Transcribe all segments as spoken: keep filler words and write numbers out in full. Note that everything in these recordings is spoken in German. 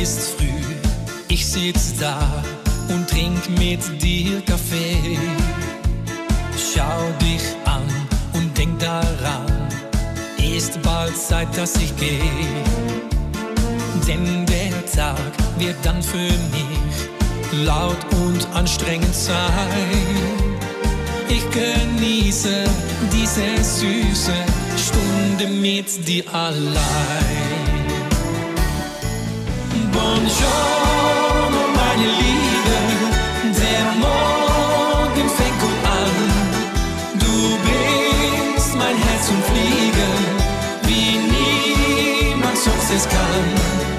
ist früh, ich sitz da und trink mit dir Kaffee. Schau dich an und denk daran, ist bald Zeit, dass ich geh. Denn der Tag wird dann für mich laut und anstrengend sein. Ich genieße diese süße Stunde mit dir allein. Buongiorno, meine Liebe, der Morgen fängt gut an. Du bringst mein Herz zum Fliegen, wie niemand sonst es kann.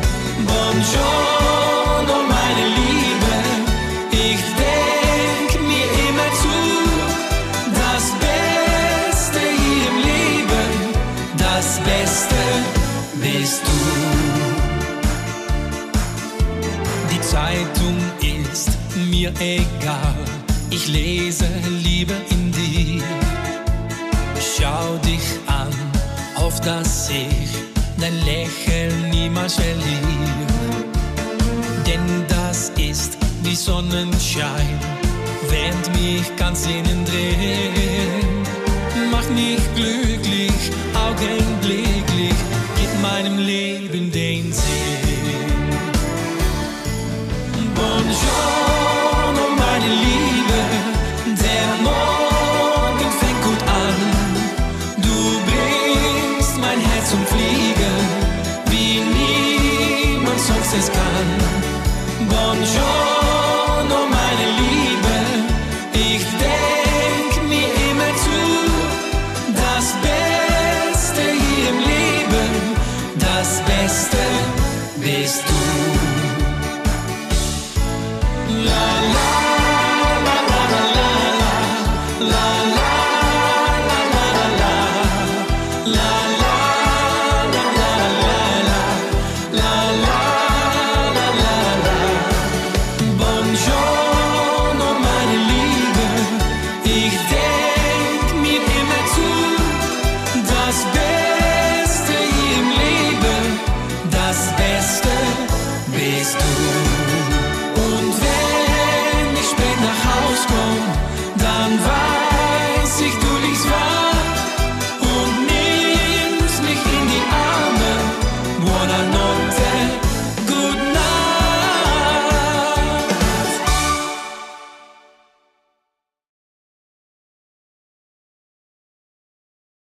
Buongiorno, meine Liebe, ich denk mir immer zu, das Beste hier im Leben, das Beste bist du. Die Zeitung ist mir egal, ich lese lieber in dir. Schau dich an, auf dass ich dein Lächeln niemals verliere. Denn das ist wie Sonnenschein, während mich ganz innen dreht. Macht mich glücklich, augenblicklich, gibt meinem Leben den Sinn. Buongiorno.